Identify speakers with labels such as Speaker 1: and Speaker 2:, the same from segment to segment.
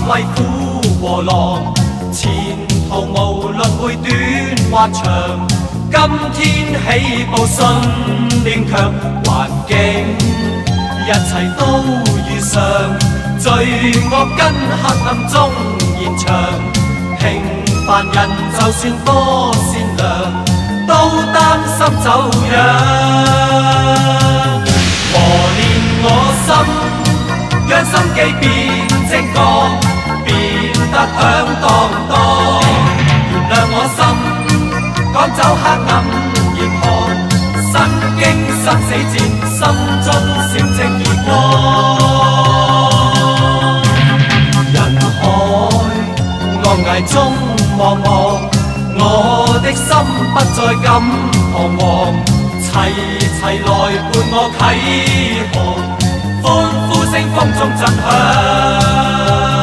Speaker 1: 為苦和浪，前途無論會短或長。今天起步信念強，環境一切都如常，罪惡跟黑暗中延長。平凡人就算多善良，都擔心走樣。磨練我心，讓心機變精確，變得響當當。原諒我心，趕走黑暗嚴寒，身經生死戰，心中閃正義光。人海惡崖中茫茫，我的心不再敢彷徨，齊齊來伴我啟航，歡呼聲風中震響。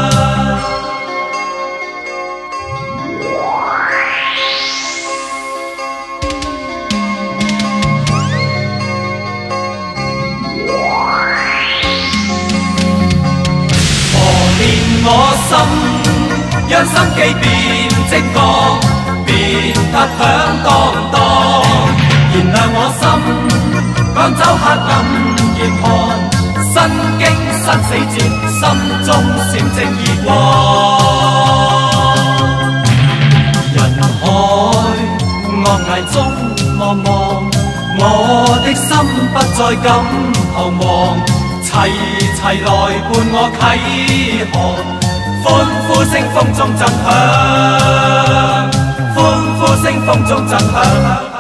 Speaker 1: 我心，讓心機變精確，變得響當當。燃亮我心，趕走黑暗嚴寒，身經生死戰，心中閃正義光。人海惡崖中茫茫，我的心不再敢彷徨，齊齊來伴我啟航。歡呼聲風中震響，歡呼聲風中震響。